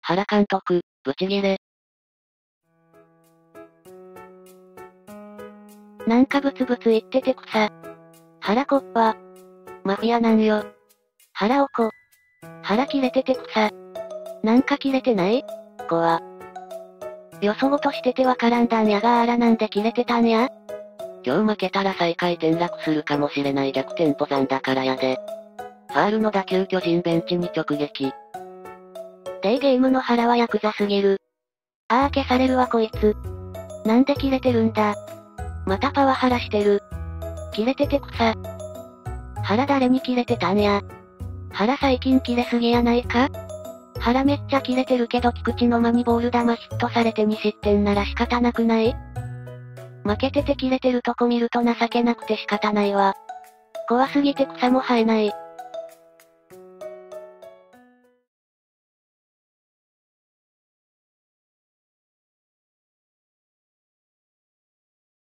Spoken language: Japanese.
原監督、ブチギレ。 なんかブツブツ言ってて草。腹コッパ。 マフィアなんよ。 腹おこ。腹切れてて草。なんか切れてない？ こは。 よそごとしててわからんだんやがあらなんで切れてたんや？ 今日負けたら最下位転落するかもしれない逆転ポザンだからやで。ファールの打球巨人ベンチに直撃。 デーゲームの腹はヤクザすぎる。ああ消されるわこいつ。なんで切れてるんだ。またパワハラしてる。切れてて草。腹誰に切れてたんや。腹最近切れすぎやないか？腹めっちゃ切れてるけど菊池の間にボール球ヒットされて2失点なら仕方なくない？負けてて切れてるとこ見ると情けなくて仕方ないわ。怖すぎて草も生えない。